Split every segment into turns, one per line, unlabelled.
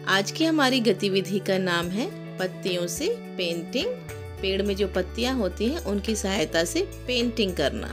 आज की हमारी गतिविधि का नाम है पत्तियों से पेंटिंग। पेड़ में जो पत्तियां होती हैं उनकी सहायता से पेंटिंग करना।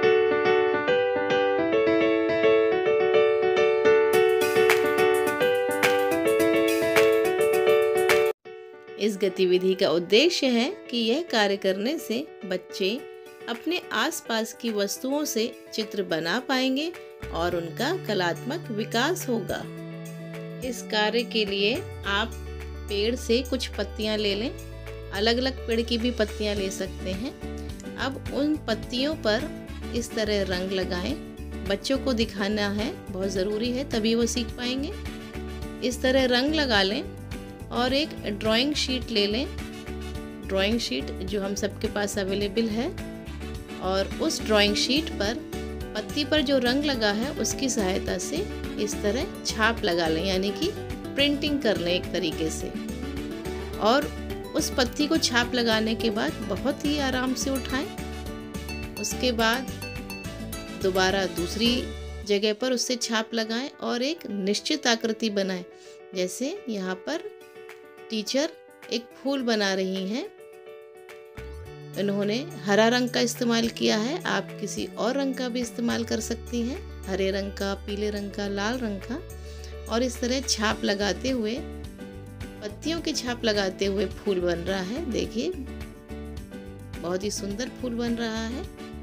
इस गतिविधि का उद्देश्य है कि यह कार्य करने से बच्चे अपने आसपास की वस्तुओं से चित्र बना पाएंगे और उनका कलात्मक विकास होगा। इस कार्य के लिए आप पेड़ से कुछ पत्तियां ले लें, अलग अलग पेड़ की भी पत्तियां ले सकते हैं। अब उन पत्तियों पर इस तरह रंग लगाएं। बच्चों को दिखाना है, बहुत ज़रूरी है, तभी वो सीख पाएंगे। इस तरह रंग लगा लें और एक ड्राइंग शीट ले लें, ड्राइंग शीट जो हम सबके पास अवेलेबल है, और उस ड्राइंग शीट पर पत्ती पर जो रंग लगा है उसकी सहायता से इस तरह छाप लगा लें, यानी कि प्रिंटिंग कर लें एक तरीके से। और उस पत्ती को छाप लगाने के बाद बहुत ही आराम से उठाएं। उसके बाद दोबारा दूसरी जगह पर उससे छाप लगाएं और एक निश्चित आकृति बनाएं। जैसे यहाँ पर टीचर एक फूल बना रही हैं, इन्होंने हरा रंग का इस्तेमाल किया है, आप किसी और रंग का भी इस्तेमाल कर सकती हैं, हरे रंग का, पीले रंग का, लाल रंग का। और इस तरह छाप लगाते हुए, पत्तियों की छाप लगाते हुए फूल बन रहा है। देखिए बहुत ही सुंदर फूल बन रहा है।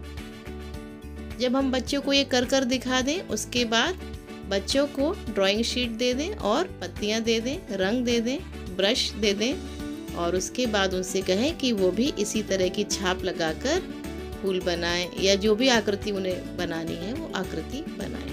जब हम बच्चों को ये कर कर दिखा दें, उसके बाद बच्चों को ड्राइंग शीट दे दें और पत्तियां दे दें, रंग दे दें, ब्रश दे दें, और उसके बाद उनसे कहें कि वो भी इसी तरह की छाप लगाकर फूल बनाएं या जो भी आकृति उन्हें बनानी है वो आकृति बनाएं।